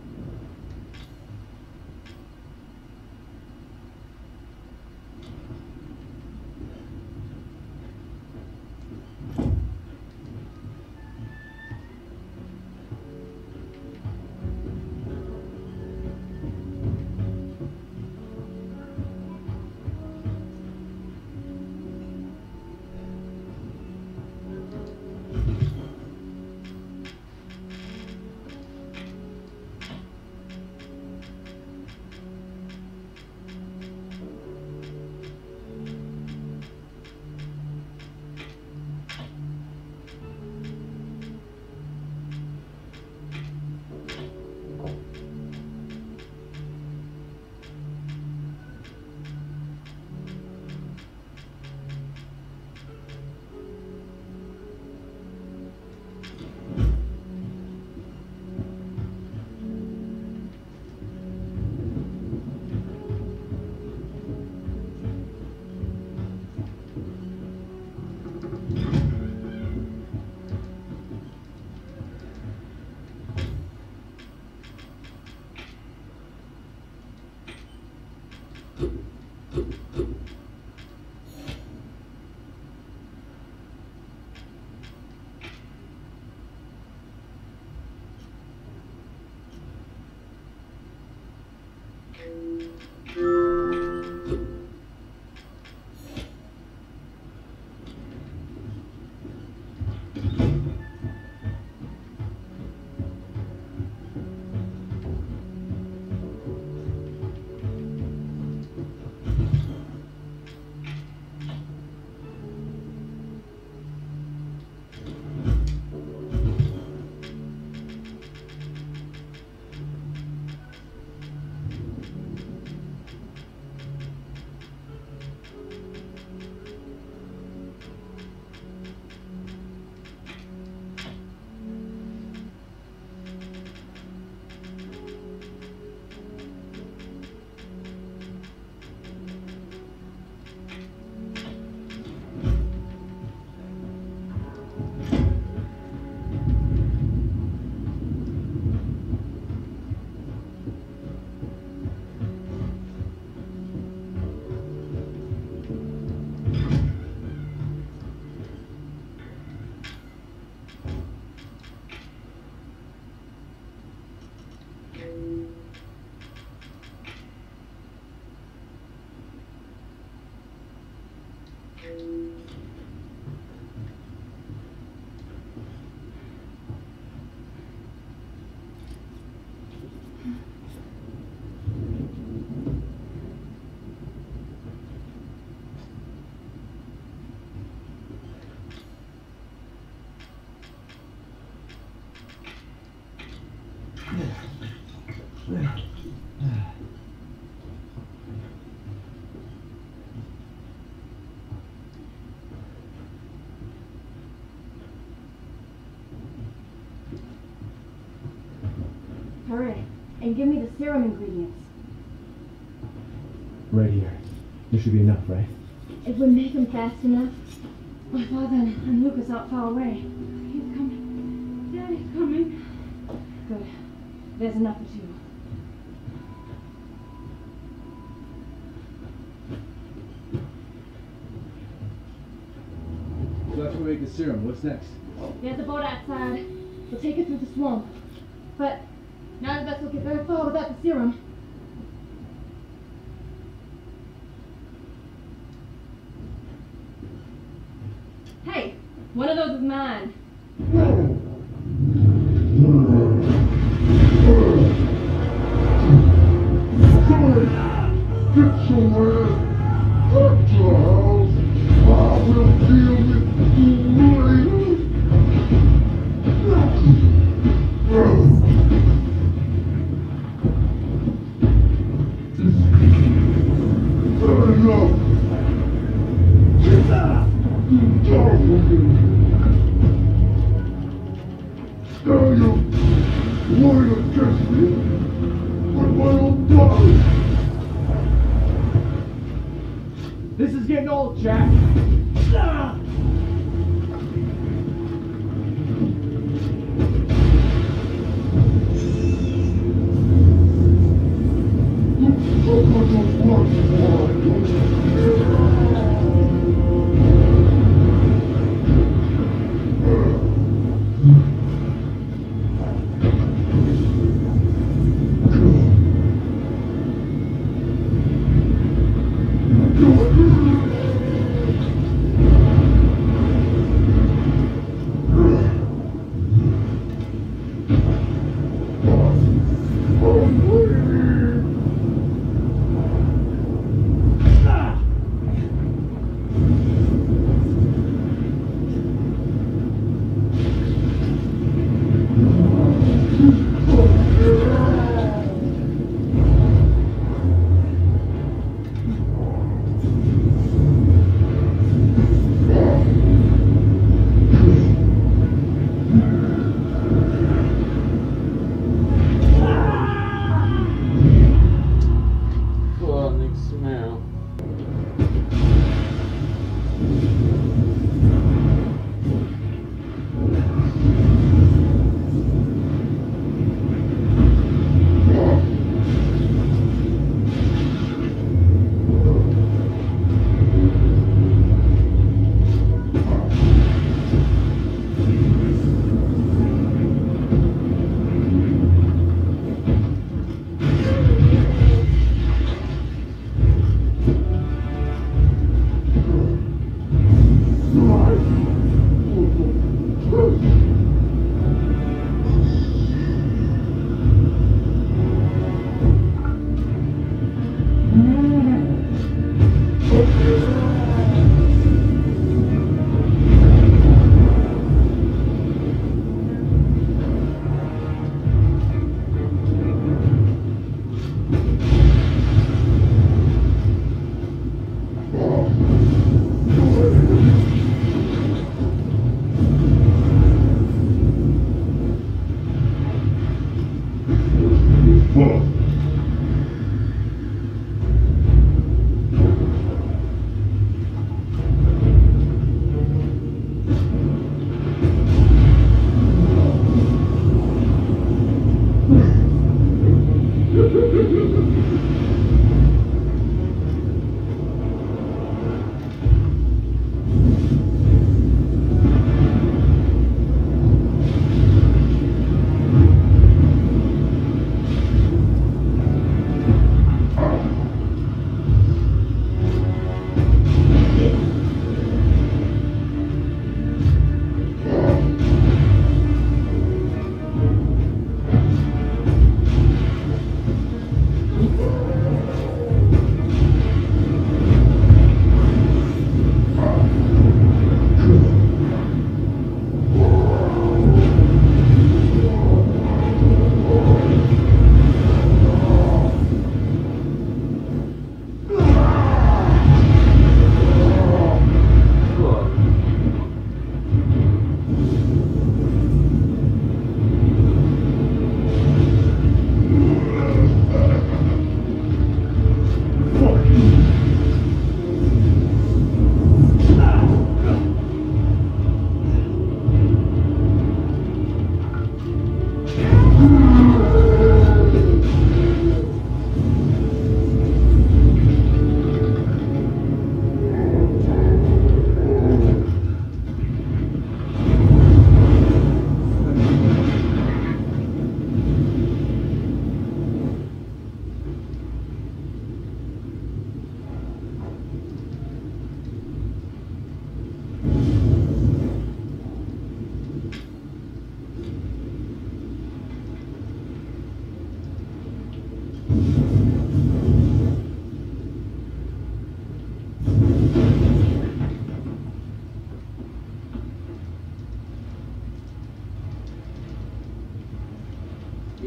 Hurry, and give me the serum ingredients. Right here. There should be enough, right? It would make them fast enough. My father and Lucas out far away. He's coming. Daddy's coming. Good. There's enough for two. So after we make the serum, what's next? There's a boat outside. We'll take it through the swamp. But none of us will get very far without the serum. Hey, one of those is mine. Get somewhere. Back to the house. I will deal with you later. Enough. Now you lied against me with my own body. This is getting old, Jack. Ah!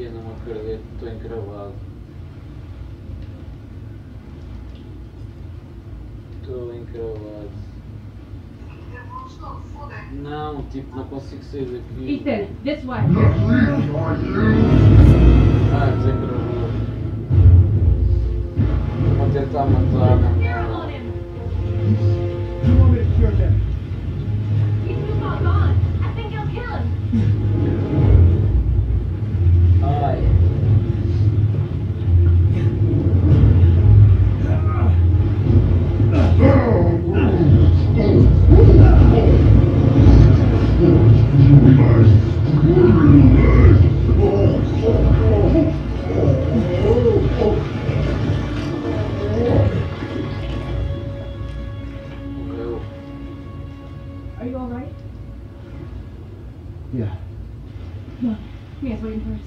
Eu não acredito, estou encravado. Estou encravado. Não, tipo, não consigo sair daqui. Ethan, this way. Ah, desencravou. Vou tentar matar na minha. You want me to cure them? He's too far gone. I think he'll kill him. Ai. Morreu. Are you alright? Yeah. No. Mia's waiting for us.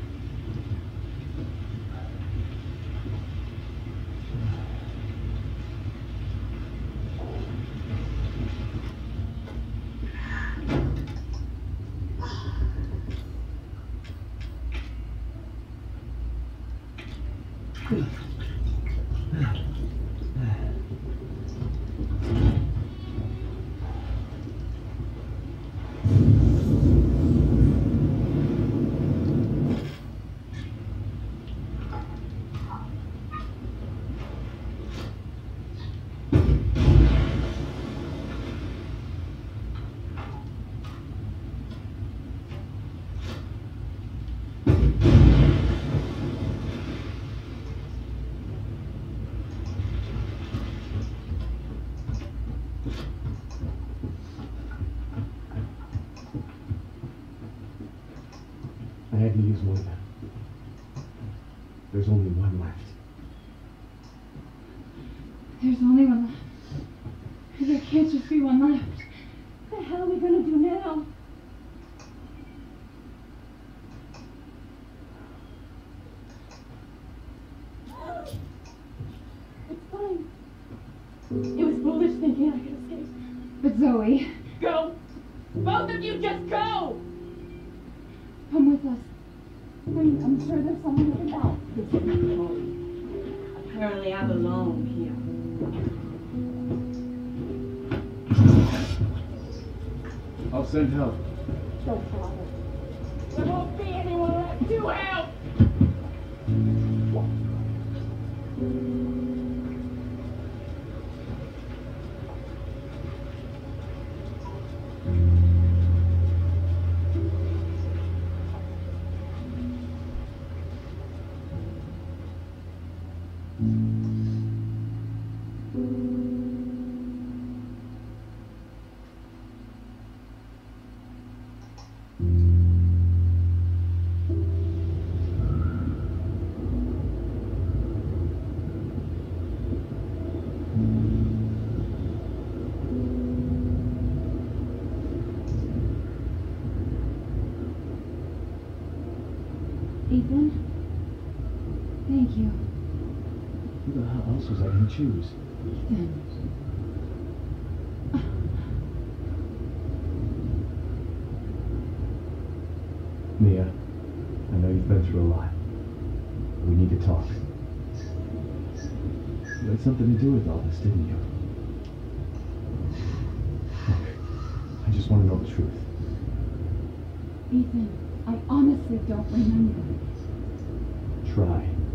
I had to use one of them. There's only one left. There's only one left. There can't just be one left. What the hell are we gonna do now? It's fine. It was foolish thinking I could escape. But Zoe. Go! Both of you just go! Come with us. I mean, I'm sure there's someone who can help. This is my home. Apparently I belong here. I'll send help. Don't bother. There won't be anyone left to help! Ethan? Thank you. Who the hell else was I going to choose? Ethan. Mia, I know you've been through a lot. We need to talk. You had something to do with all this, didn't you? Look, I just want to know the truth. Ethan, I honestly don't remember. Try.